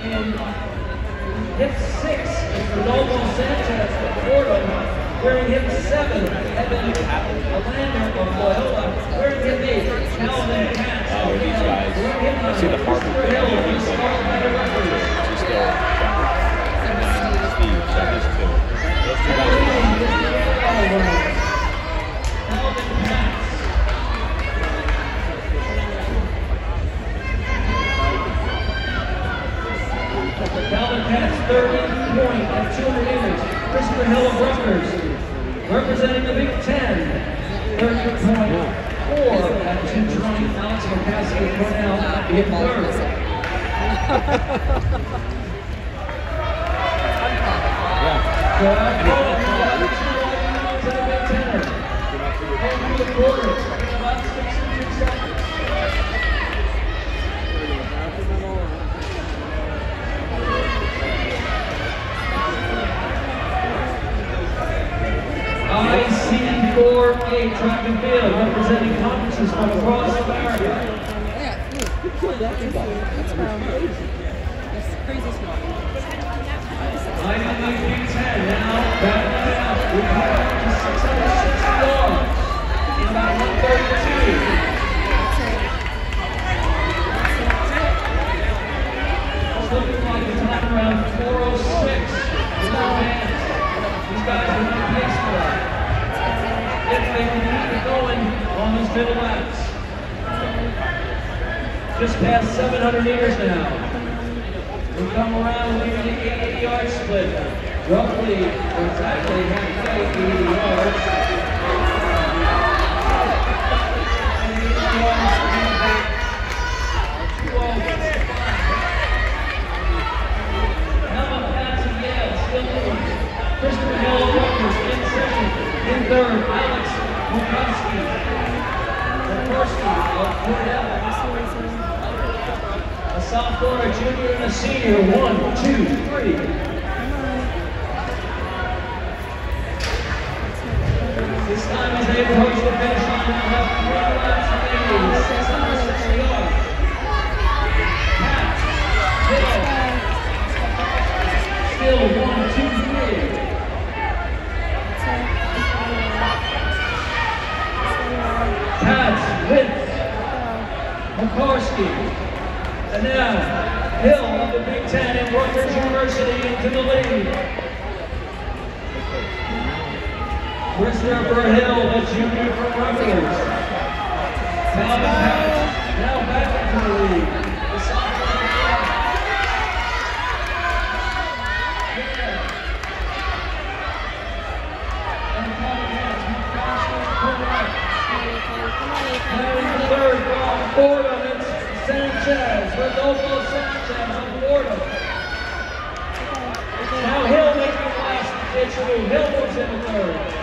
In hip 6 is Rodolfo Sanchez of Florida. Wearing hip 7, Evan Alander of Loyola. Wearing hip 8, Calvin Katz. Oh, these guys. I see the Harvard thing. Steve, so these two. Those two guys. Calvin Katz. Calvin Katz, third point at 200 meters. Christopher Hill of Rutgers, representing the Big Ten. Third point, 4 at 220. Alex McCaskey of Cornell in third. About 6 seconds. IC4A track and field, representing conferences from across America. IME Big Ten now battling out. We have up to 660 yards in about 132. It's looking like a time around 406. These guys are on pace for that. If they can keep it going on these middle laps. Just past 700 meters now. We come around leaving the 80-yard split. Roughly, or exactly halfway, 80 yards. Christopher Hill of Rutgers in second. In third, Alex Mukowski of Cornell. A sophomore, a junior, and a senior. 1, 2, 3. This time as they approach the finish line, they'll have 3 laps remaining, 660 yards. Pat, Hill, still 1, 2, 3. McCarskey. And now, Hill of the Big Ten and Rutgers University into the lead. Christopher Hill, a junior from Rutgers. Calvin Katz now back into the lead. The sophomore. And Calvin Katz, McCarskey, third, Florida, it's Sanchez, Rodolfo Sanchez of Florida. Now Hill making the last ditch move. Hill moves in the third.